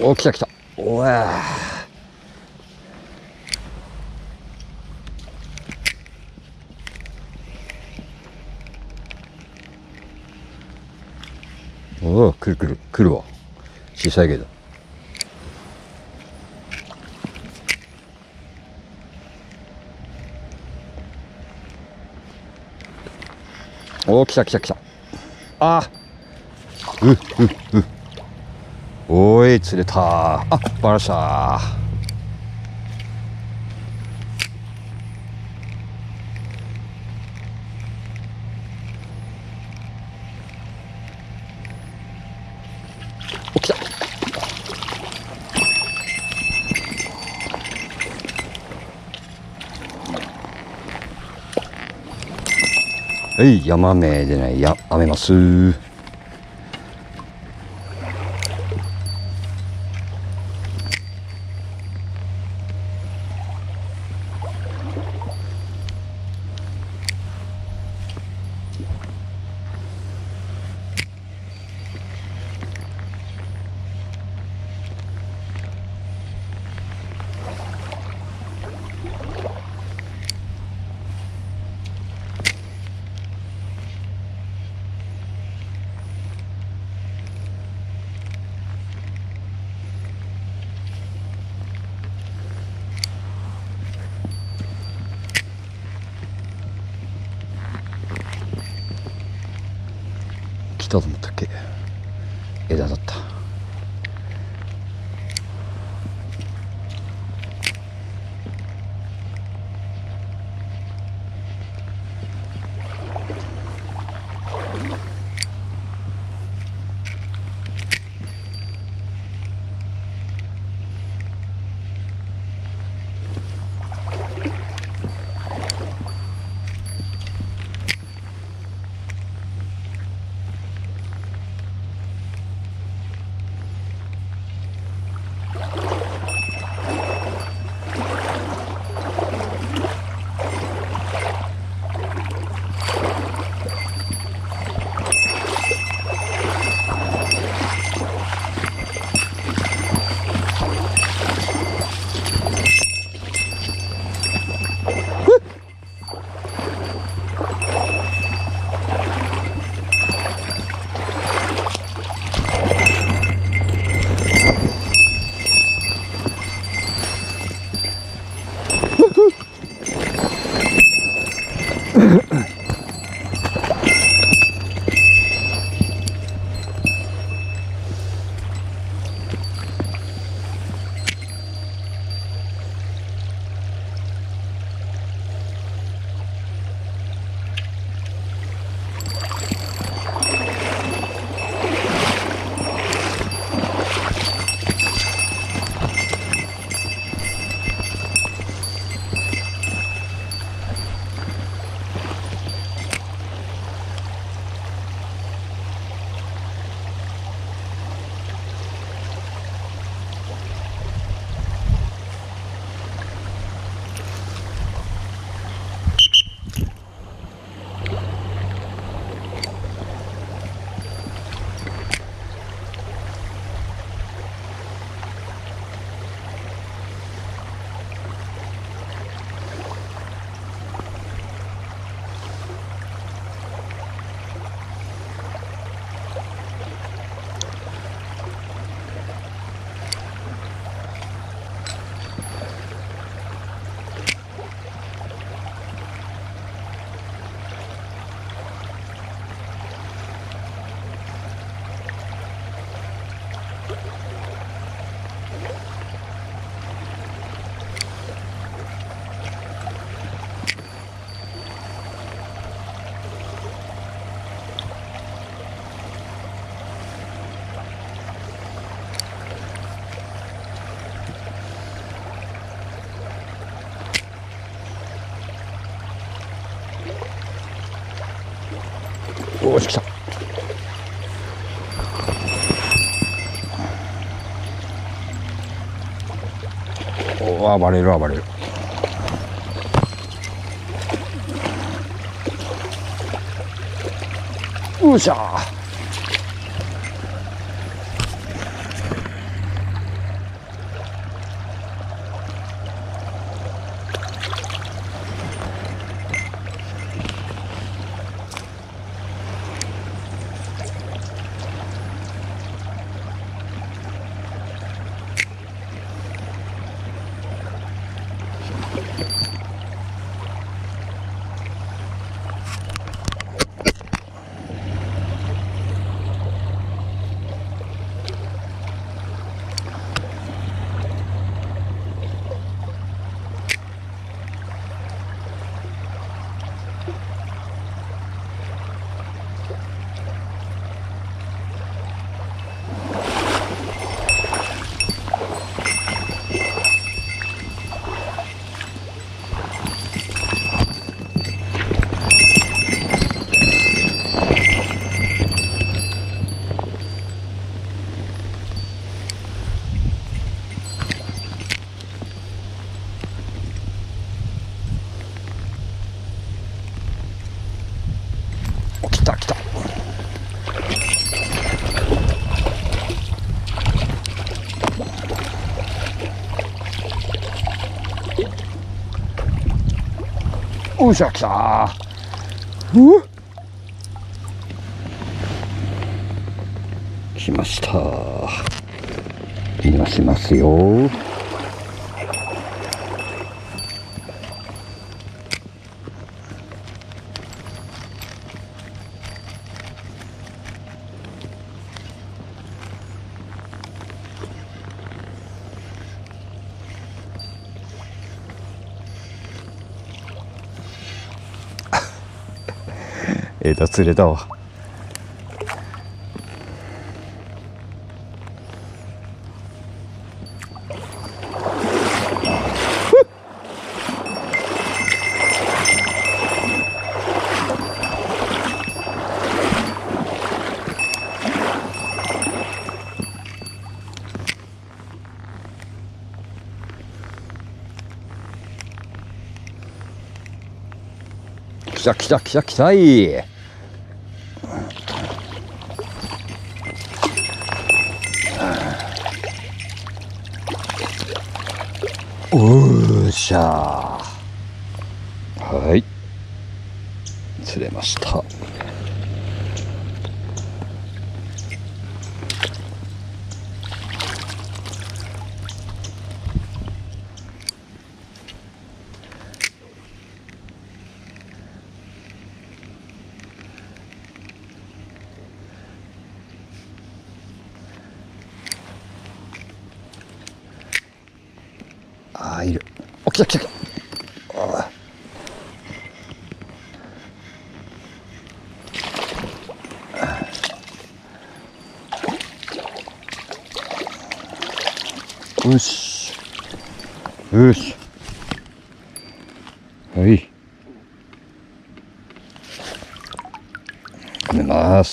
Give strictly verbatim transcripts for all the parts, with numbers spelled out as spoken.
お、来た来た。おわおお、来る来る来るわ。小さいけど。おお、来た来た来た。あうううおーい、釣れた。あ、バラした。お、来た。はい、ヤマメでないや、あめます。来たと思ったっけ。枝だった。おーし、来た。おー、暴れる暴れる。うしゃー。 来た来た。おっしゃ来たー。うっ来ましたー。逃がしますよー。枝釣れたわ。来た来た来た来たい。おーしゃー。はい、釣れました。あー、いる。お、来た来た来た。あー、よしよし。はい、止めます。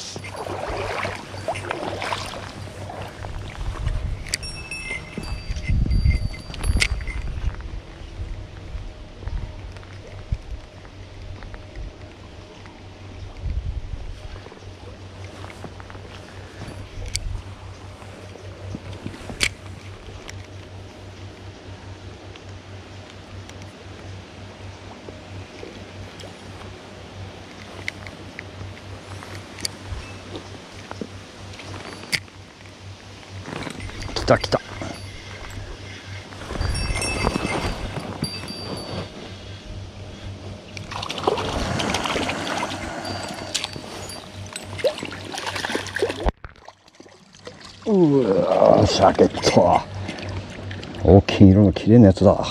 来た来た。うわー、シャケット。大きい色の綺麗なやつだ。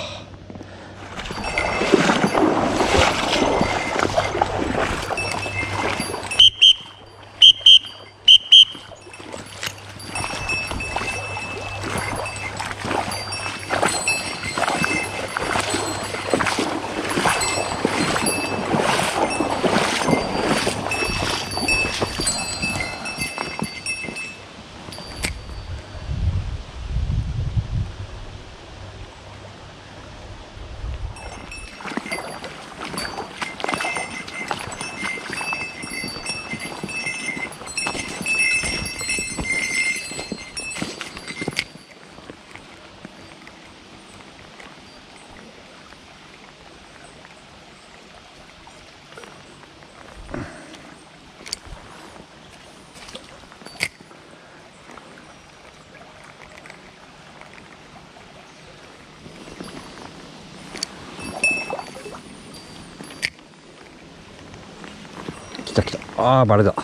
来た来た。ああ、バレだ。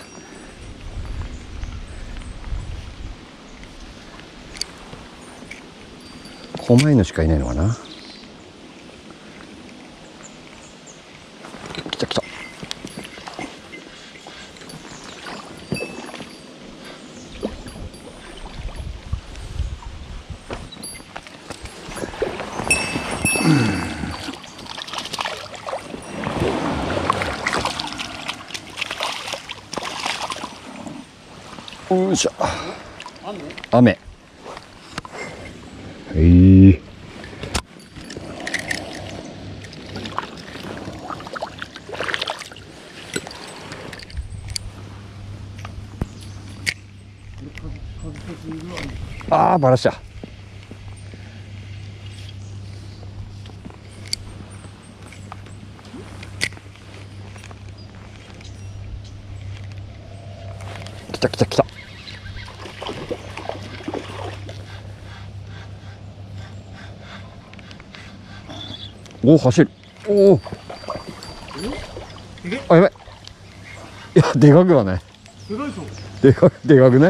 狛犬しかいないのかな。来た来た。よいしょ。雨。はい。 ああ、バラした。来た来た来た。おお、走る。おお。あ、やばい。いや、でかくはない。 でかいでしょ。 でかく、でかくね。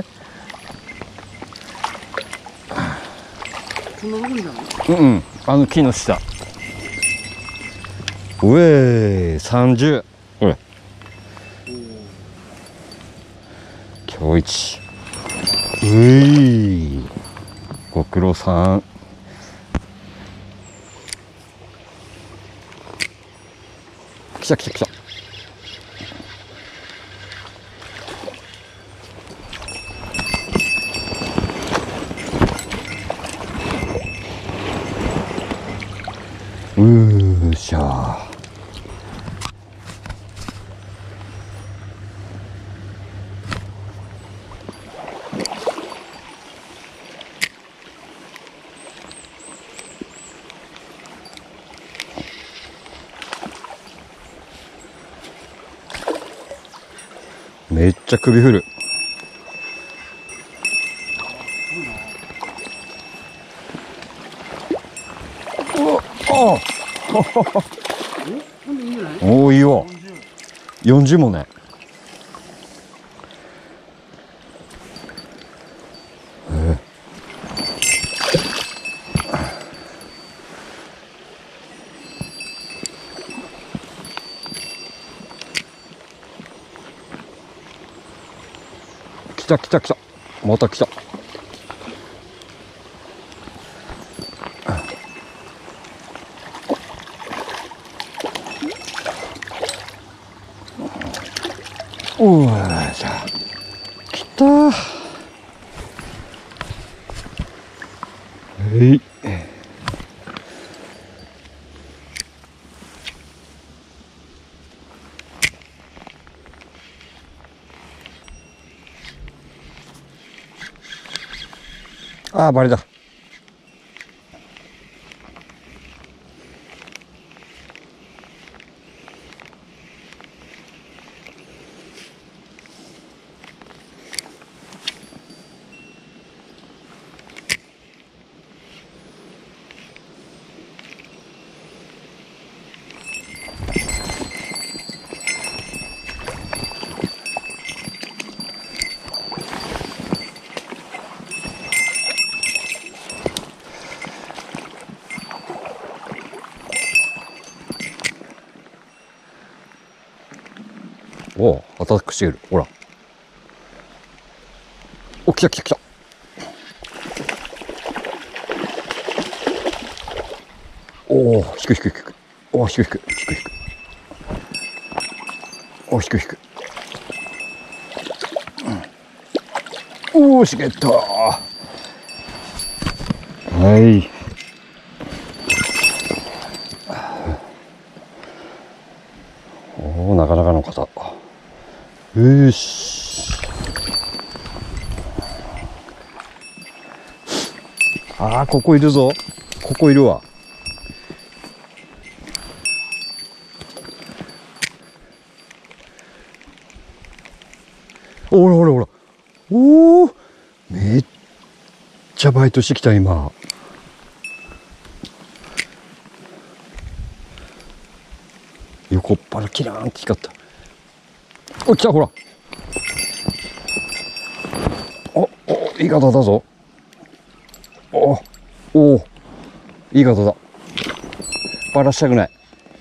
こんなとこにじゃない？ うんうん、あの木の下。うえー、さんじゅう。ほれ。今日一。うい。ご苦労さん。来た来た来た。うーしゃー。めっちゃ首振る。おおお、いいよ。よんじゅうもね。えー、来た来た来た。また来た。おーしゃ。来たー。えい。ああ、バレだ。おお、アタックしている。ほら。お、来た来た来た。おお、低い低い低い。おお、低い低い低い低い。おお、低い低い。うん、おお、しげった。はい。おお、なかなかの方。よし。ああ、ここいるぞ。ここいるわ。ほらほらほら。おお、めっちゃバイトしてきた今。横っ腹キラーンって光った。お、来たほら。お、お、いい方だぞ。お、お、いい方だ。バラしたくない。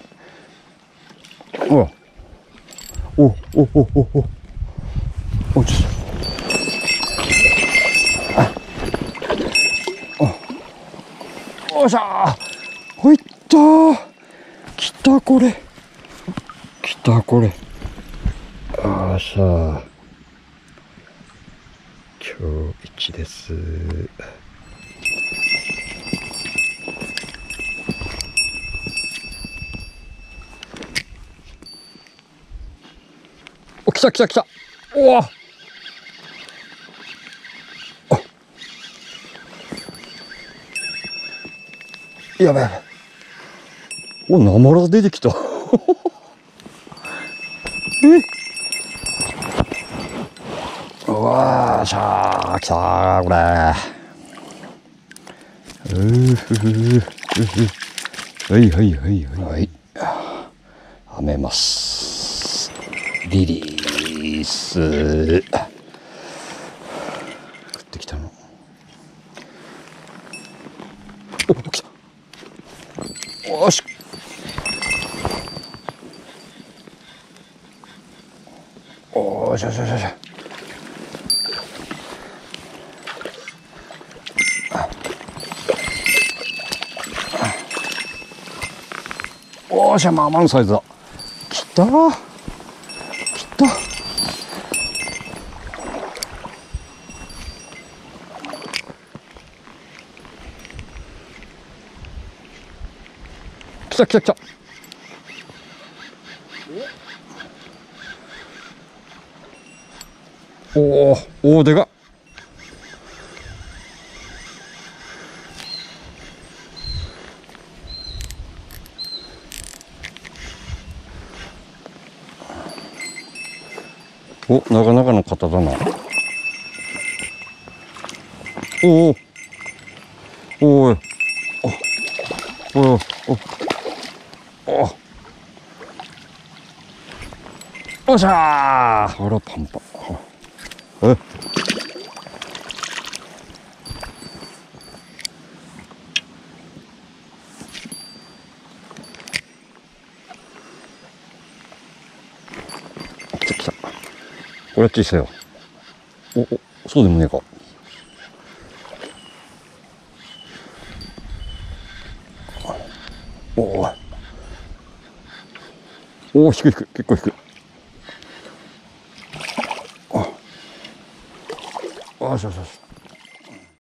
ほら。お、お、お、お、お。お、ちょっと。あ。お。おっしゃー。ほいったー。来たこれ。来たこれ。あーしゃー。今日一です。お、来た来た来た。おお。 やばいやばい。お、ナマラ出てきた。え、うわーしゃー、来たー、これ。うーふふふふ。はいはいはいはい。はい。はめます。リリース。食ってきたの。お、来た。よし。おーしゃしゃしゃしゃ。おーしゃ、まあまあのサイズだ。来たー。来た。来た来た来た。おお、おお、でかっ。お、なかなかの方だな。おお。おい。おお。おお。おっしゃー。ほら、パンパン。え。来た来た。これ小さいよ。お、お、そうでもねえか。おお。おお、低い低い、結構低い。あ、あ、しょしょしょ。